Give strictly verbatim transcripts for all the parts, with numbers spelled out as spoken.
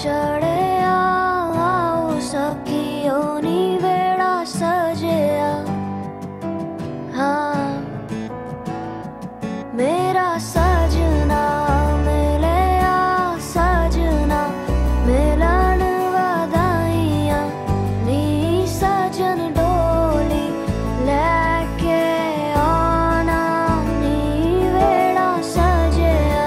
चढ़या आओ सखियो नी वेड़ा सजया। हाँ मेरा सजना मिलया सजना मिलन वधाइया नी सजन डोली लेके आना नी वेड़ा सजया।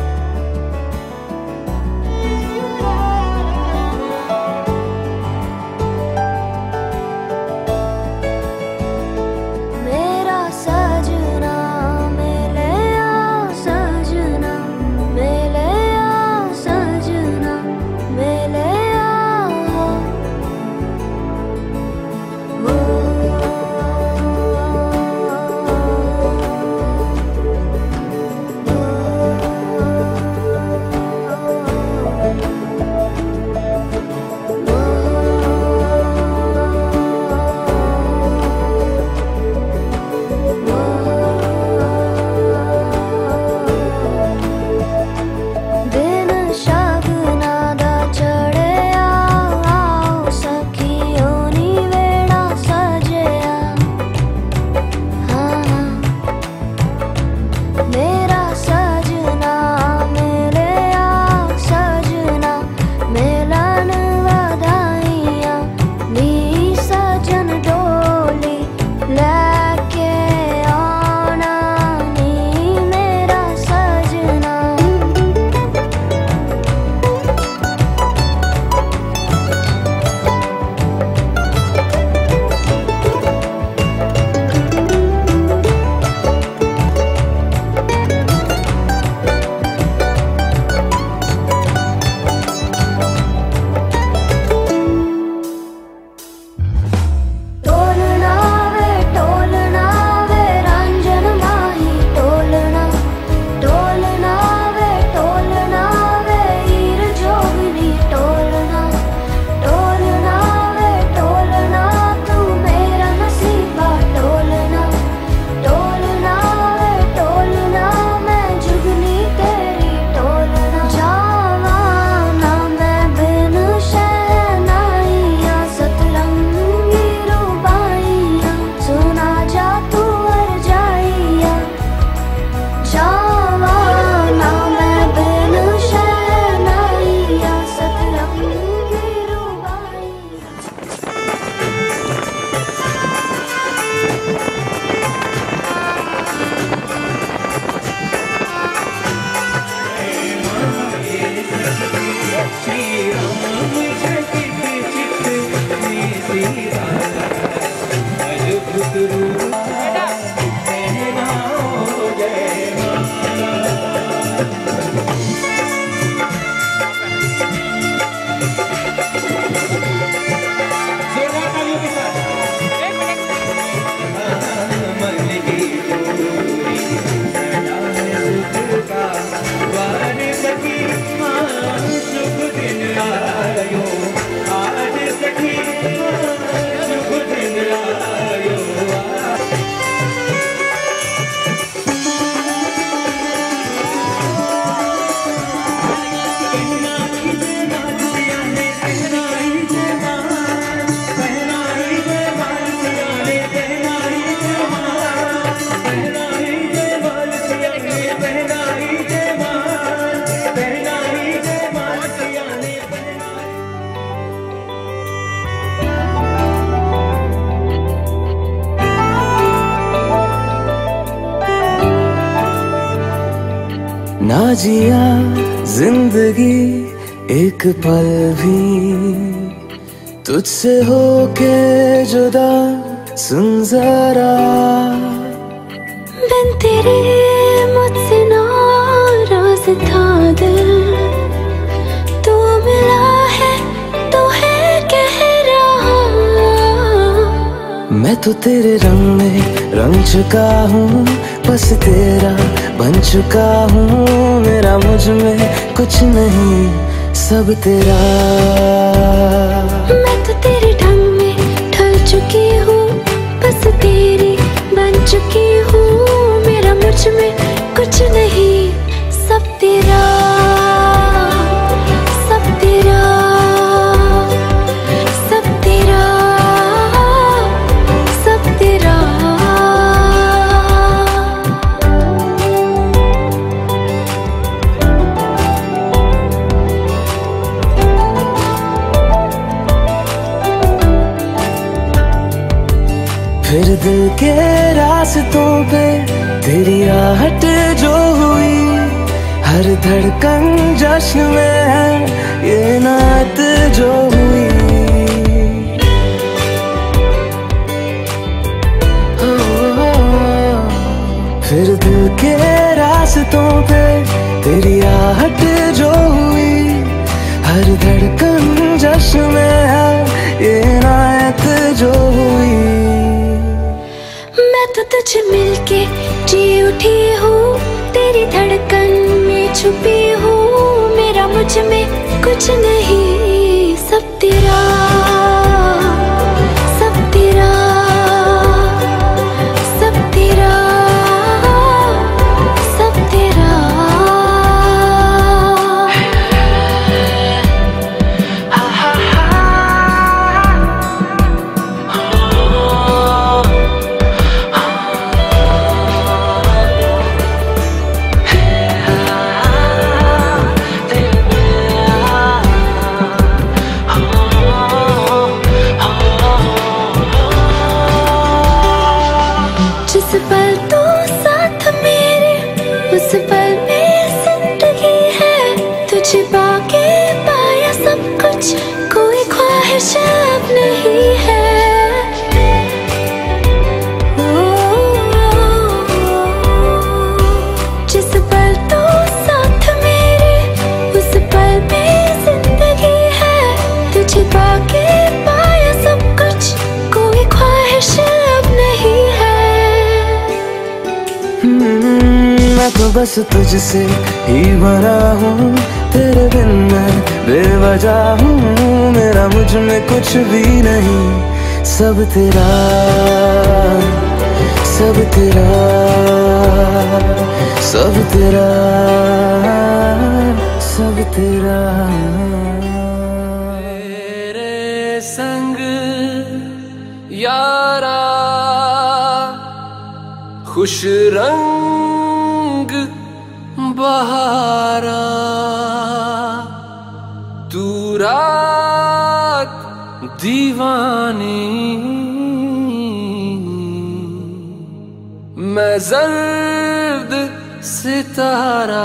मेरा सजना मिलया सजना मिलया सजना मिलया। दिन शगना दा चढ़या आओ सखियो नी वेड़ा सजया। हाँ मेरा सजना मिलया सजना मिलन वधाइया नी सजन डोली लेके आना नी मेरा सजना। टोलना वे टोलना वे रंजन माही टोलना टोलना वे टोलना वे हीर जोगनी टोलना टोलना वे टोलना तू मेरा नसीबा टोलना टोलना वे टोलना मैं जुगनी तेरी टोलना। जावा ना मैं बिन शहनाइया सतरंगी रूबाइया सुना जा तू अर जाइया। जावा ना मैं बिन शहनाइया सतरंगी रूबाइया। ना जिया जिंदगी एक पल भी तुझसे होके जुदा सुन जरा। बिन तेरे मुझसे नाराज था दिल तू मिला है तो है कह रहा। मैं तो तेरे रंग में रंग चुका हूँ बस तेरा बन चुका हूँ। मेरा मुझ में कुछ नहीं सब तेरा। मैं तो तेरे ढंग में ढल चुकी हूँ बस तेरी बन चुकी हूँ। मेरा मुझ में कुछ नहीं सब तेरा सब तेरा। फिर दिल के रास्तों पे तेरी आहट जो हुई, हर धड़कन जश्न में है ये नात जो हुई। फिर दिल के रास्तों पे तेरी आहट जो हुई, हर धड़कन जश्न में है ये नात जो हुई। मैं तो तुझे मिलके जी उठी हूँ, तेरी धड़कन में छुपी हूँ। मेरा मुझ में कुछ नहीं, सब तेरा सब तेरा सब तेरा सब तेरा। जिस पल तू साथ मेरे, उस पल में जिंदगी है। तुझे पाके पाया सब कुछ, कोई ख्वाहिश अब नहीं है। जिस पल तू साथ मेरे, उस पल में जिंदगी है। तुझे पाके पाया सब कुछ, कोई ख्वाहिश अब नहीं है। मैं तो बस तुझसे ही भरा हूँ, तेरे बिन मैं बेवजह हूँ। मेरा मुझ में कुछ भी नहीं, सब तेरा सब तेरा सब तेरा सब तेरा। तेरे संग यारा खुश रंग बहारा, तू रात दीवानी, मैं जर्द सितारा।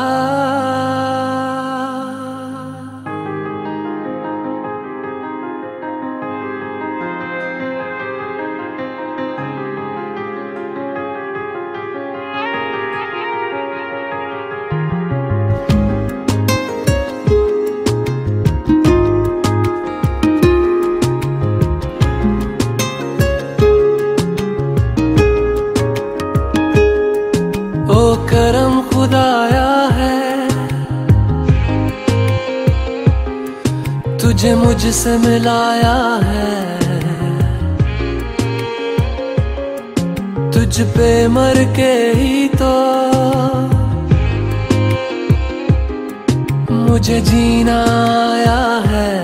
करम खुदाया है, तुझे मुझसे मिलाया है। तुझ पे मर के ही तो मुझे जीना आया है।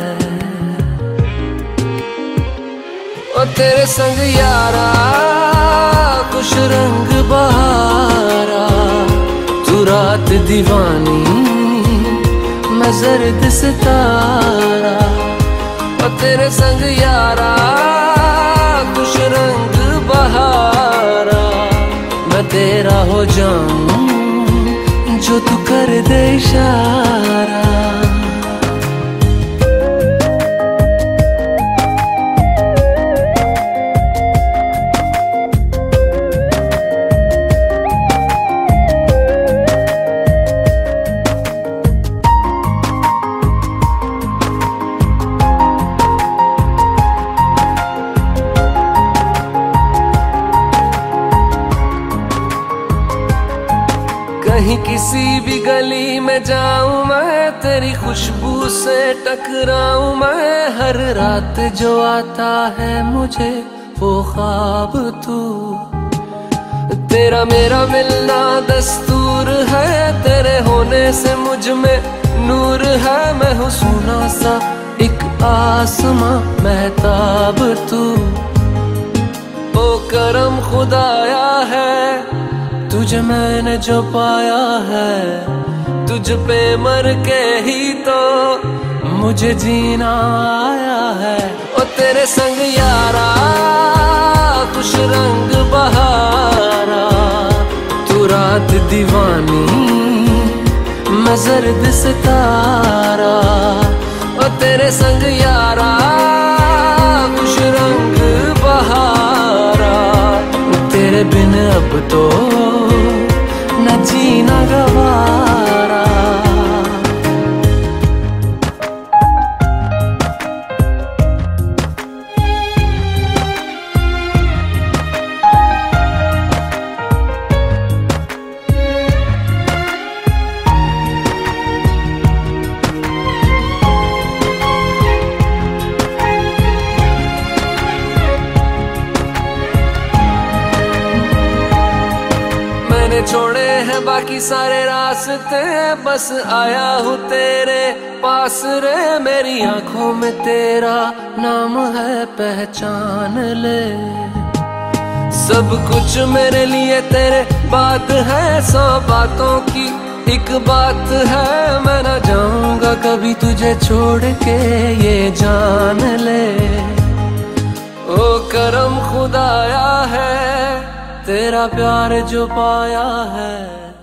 ओ तेरे संग यारा खुश रंग बहारा, तू रात दीवानी, मैं जर्द सितारा। और तेरे संग यारा खुश रंग बहारा, मैं तेरा हो जाऊं जो तू कर दे इशारा। कहीं किसी भी गली में जाऊं मैं, तेरी खुशबू से टकराऊं मैं। हर रात जो आता है मुझे वो ख्वाब तू, तेरा मेरा मिलना दस्तूर है। तेरे होने से मुझ में नूर है, मैं हूँ सोना सा एक आसमां महताब तू। ओ करम खुदाया है, तुझे मैंने जो पाया है। तुझ पे मर के ही तो मुझे जीना आया है। ओ तेरे संग यारा खुश दीवानी मैं जर्द सितारा, ओ तेरे संग यारा कुछ रंग बहारा, तेरे बिन अब तो न जीना गवारा। छोड़े हैं बाकी सारे रास्ते, बस आया हूँ तेरे पास रे। मेरी आंखों में तेरा नाम है, पहचान ले। सब कुछ मेरे लिए तेरे बात है, सौ बातों की एक बात है। मैं ना जाऊंगा कभी तुझे छोड़ के, ये जान ले। ओ करम खुदाया है तेरा प्यार जो पाया है।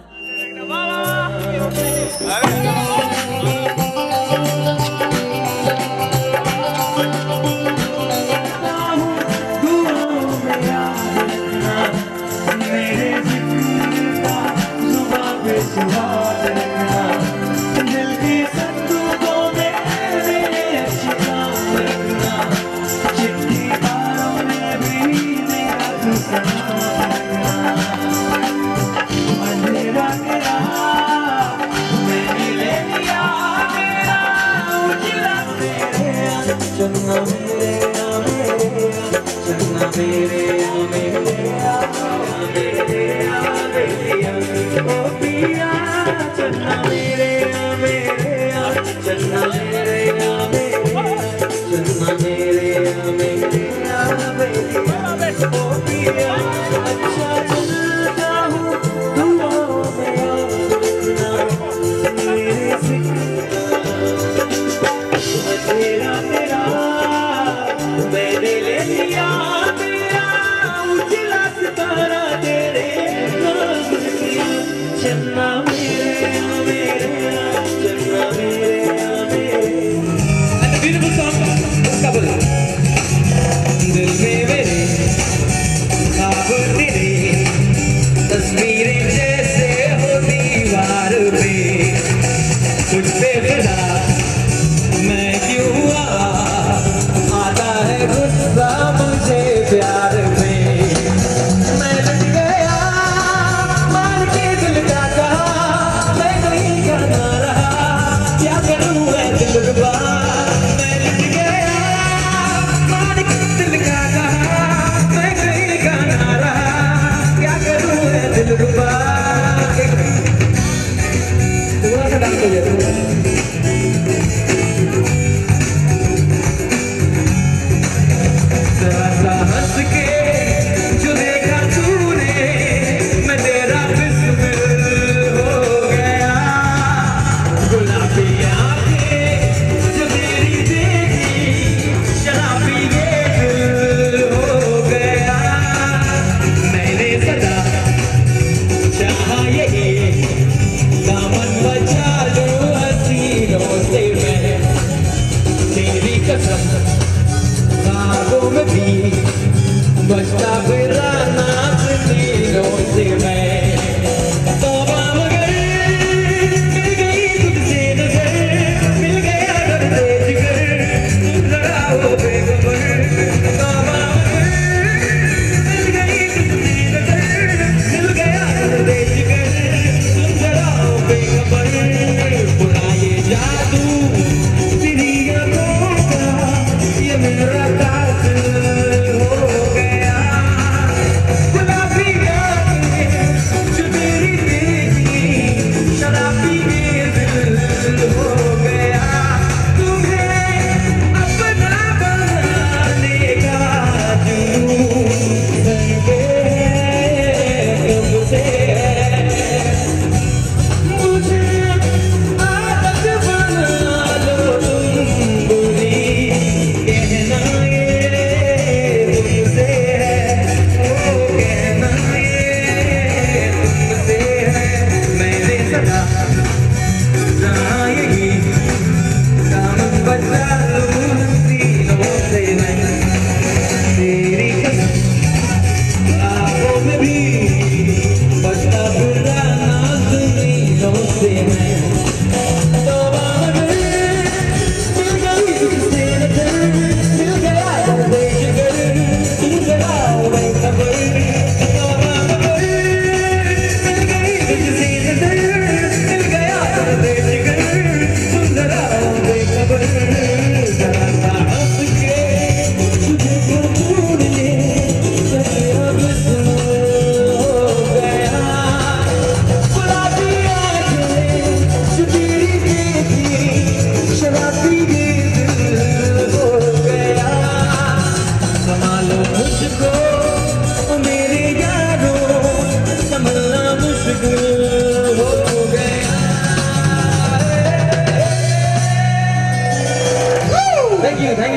चन्ना मेरे आ मेरे आ, चन्ना मेरे आ मेरे आ, मेरे आ मेरे आ, ओ पिया। चन्ना मेरे आ मेरे आ, चन्ना मेरे आ मेरे आ, चन्ना मेरे आ मेरे आ, मेरे आ, ओ पिया। अच्छा चलता हूँ दुआओं में आना, मेरे सिक्का तेरा तेरा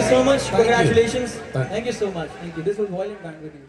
so much. Thank Congratulations. you. Thank, Thank you so much. Thank you. This was violent band with you.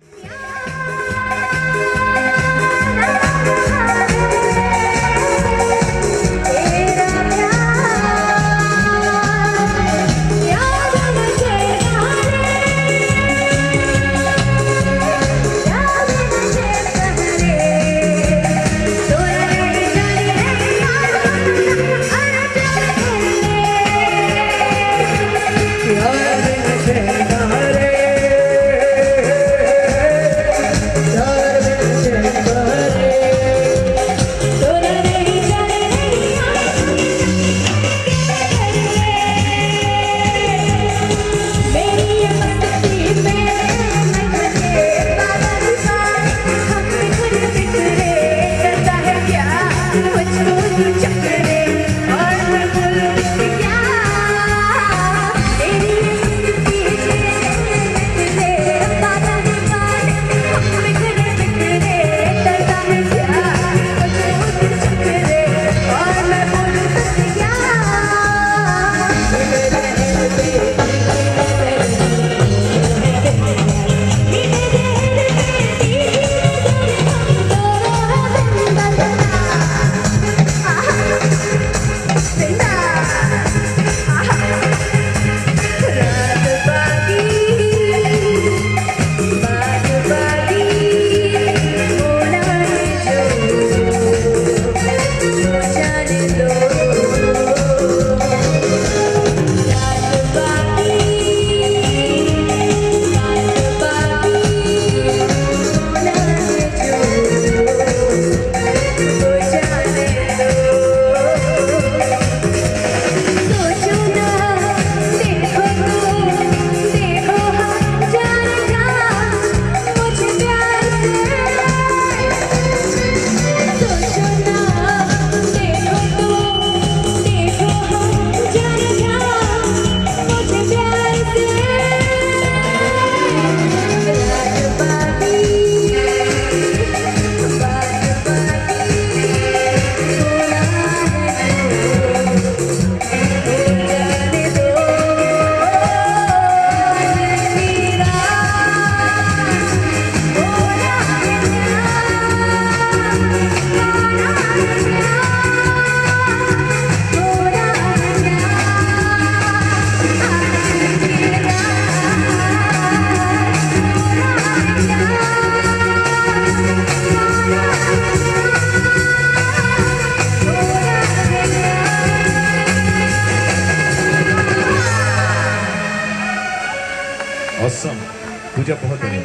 Awesome. पूजा बहुत बढ़िया।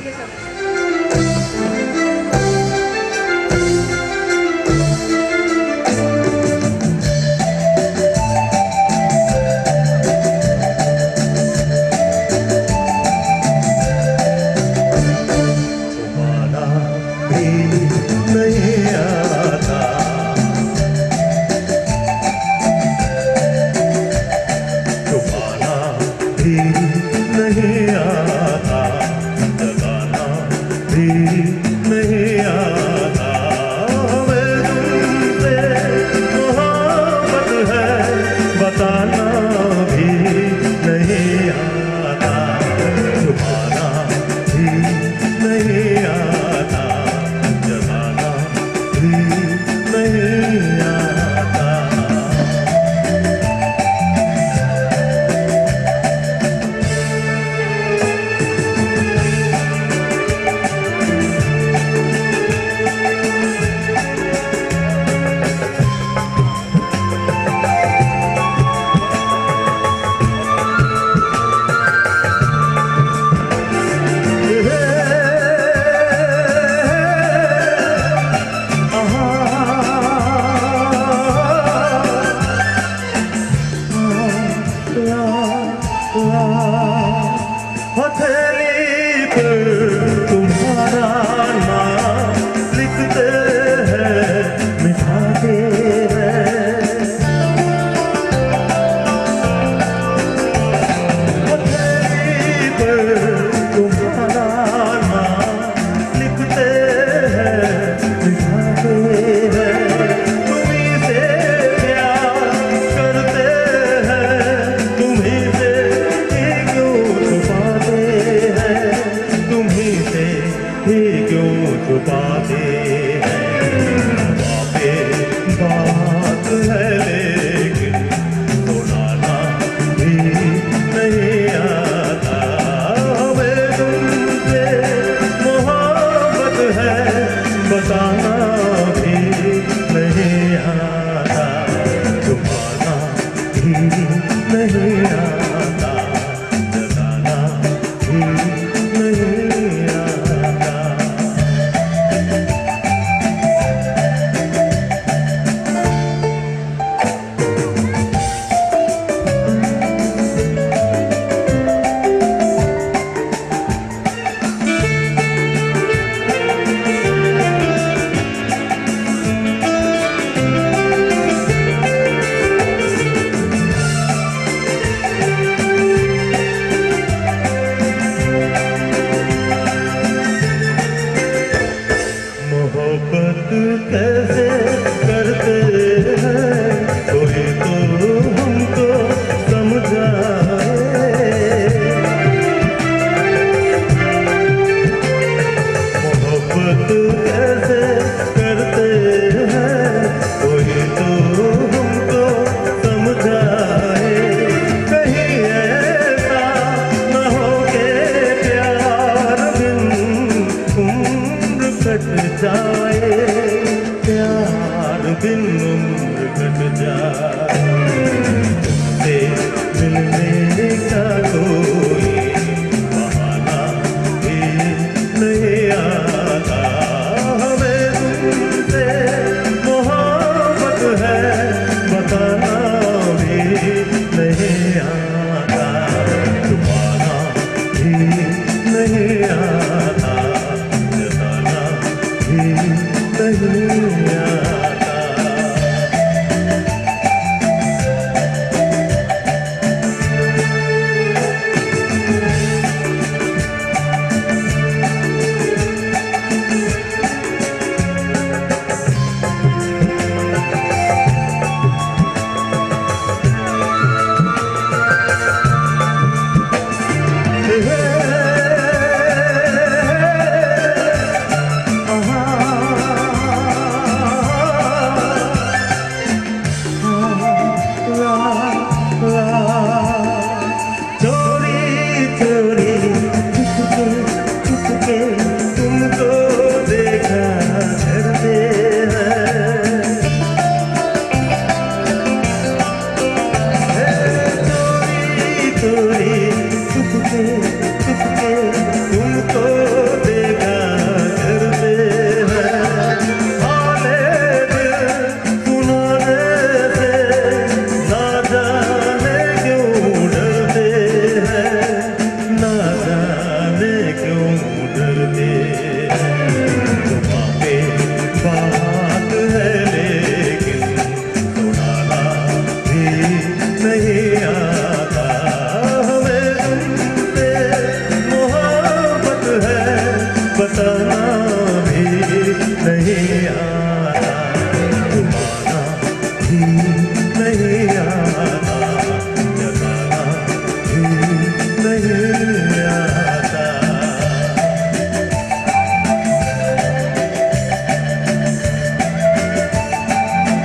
नहीं आता।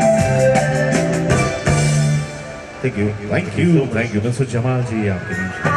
Thank you, thank you, thank you mister Jamal ji, आपके बीच